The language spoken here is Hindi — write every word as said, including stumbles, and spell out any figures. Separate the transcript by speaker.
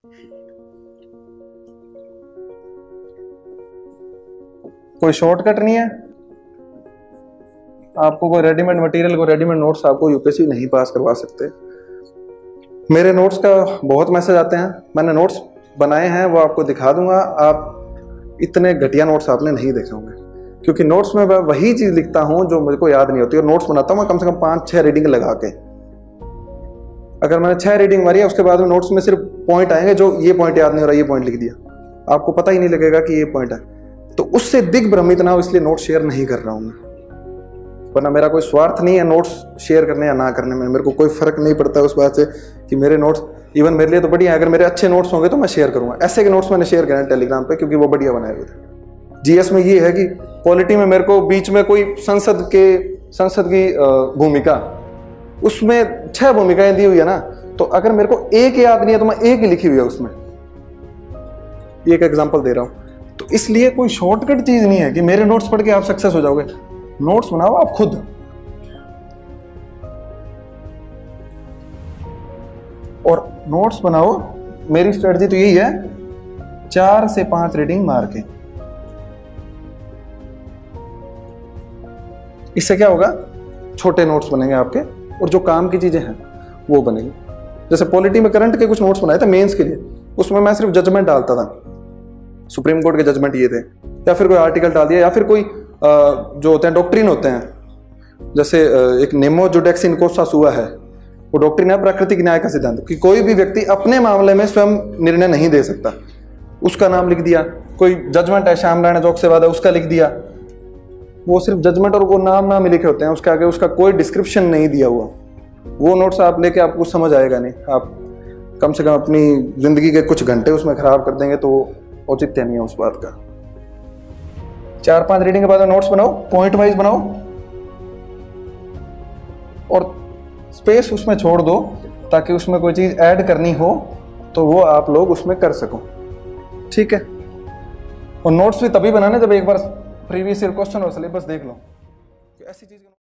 Speaker 1: कोई शॉर्टकट नहीं है, आपको कोई रेडीमेड मटेरियल, कोई रेडीमेड नोट्स आपको यूपीएससी नहीं पास करवा सकते। मेरे नोट्स का बहुत मैसेज आते हैं, मैंने नोट्स बनाए हैं, वो आपको दिखा दूंगा। आप इतने घटिया नोट्स आपने नहीं देखे होंगे, क्योंकि नोट्स में मैं वही चीज़ लिखता हूँ जो मुझे को याद नहीं होती, और नोट्स बनाता हूँ मैं कम से कम पाँच छः रीडिंग लगा के। अगर मैंने छः रीडिंग मारी है, उसके बाद में नोट्स में सिर्फ पॉइंट आएंगे, जो ये पॉइंट याद नहीं हो रहा, ये पॉइंट लिख दिया, आपको पता ही नहीं लगेगा कि ये पॉइंट है। तो उससे दिग्भ्रमित ना हो, इसलिए नोट्स शेयर नहीं कर रहा हूँ मैं। वरना मेरा कोई स्वार्थ नहीं है नोट्स शेयर करने या ना करने में, मेरे को कोई फर्क नहीं पड़ता उस बात से कि मेरे नोट्स, इवन मेरे लिए तो बढ़िया है, अगर मेरे अच्छे नोट्स होंगे तो मैं शेयर करूंगा। ऐसे के नोट्स मैंने शेयर करे टेलीग्राम पे, क्योंकि वो बढ़िया बनाए हुए थे। जीएस में ये है कि पॉलिटी में मेरे को बीच में कोई संसद के संसद की भूमिका, उसमें छह भूमिकाएं दी हुई है ना, तो अगर मेरे को एक याद नहीं है तो मैं एक ही लिखी हुई है उसमें। एक एग्जाम्पल दे रहा हूं। तो इसलिए कोई शॉर्टकट चीज नहीं है कि मेरे नोट्स पढ़ के आप सक्सेस हो जाओगे। नोट्स बनाओ आप खुद, और नोट्स बनाओ, मेरी स्ट्रेटजी तो यही है, चार से पांच रीडिंग मार के। इससे क्या होगा, छोटे नोट्स बनेंगे आपके, और जो काम की चीजें हैं वो बनेंगी। जैसे पॉलिटी में करंट के कुछ नोट्स बनाए थे मेंस के लिए, उसमें मैं सिर्फ जजमेंट डालता था, सुप्रीम कोर्ट के जजमेंट ये थे, या फिर कोई आर्टिकल डाल दिया, या फिर कोई जो होते हैं डॉक्ट्रिन होते हैं, जैसे एक नेमो जुडेक्स इनकोसा हुआ है, वो डॉक्ट्रिन है प्राकृतिक न्याय का सिद्धांत, कि कोई भी व्यक्ति अपने मामले में स्वयं निर्णय नहीं दे सकता, उसका नाम लिख दिया। कोई जजमेंट है श्याम नारायण जोग से वादा, उसका लिख दिया। वो सिर्फ जजमेंट और वो नाम नाम लिखे होते हैं, उसके आगे उसका कोई डिस्क्रिप्शन नहीं दिया हुआ। वो नोट्स आप लेके आपको समझ आएगा नहीं, आप कम से कम अपनी जिंदगी के कुछ घंटे उसमें खराब कर देंगे, तो औचित्य नहीं है उस बात का। चार पांच रीडिंग के बाद नोट्स बनाओ, पॉइंट वाइज बनाओ, और स्पेस उसमें छोड़ दो, ताकि उसमें कोई चीज ऐड करनी हो तो वो आप लोग उसमें कर सको। ठीक है। और नोट्स भी तभी बनाने जब एक बार प्रीवियस ईयर क्वेश्चन और सिलेबस देख लो, ऐसी चीज